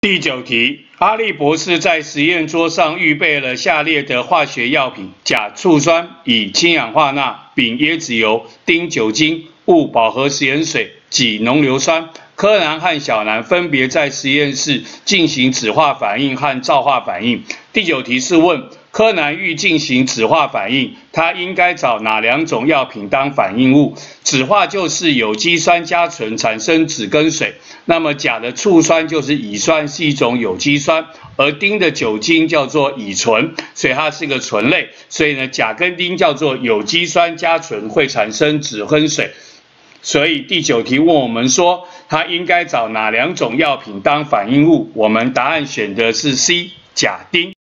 第9题，阿力博士在实验桌上预备了下列的化学药品：甲醋酸、乙氢氧化钠、丙椰子油、丁酒精、戊饱和食盐水、己浓硫酸。柯南和小南分别在实验室进行酯化反应和皂化反应。第9题是问柯南欲进行酯化反应，他应该找哪2种药品当反应物？酯化就是有机酸加醇产生酯跟水，那么甲的醋酸就是乙酸，是一种有机酸，而丁的酒精叫做乙醇，所以它是个醇类，所以呢，甲跟丁叫做有机酸加醇会产生酯跟水。所以第9题问我们说，他应该找哪2种药品当反应物？我们答案选的是 C， 甲丁。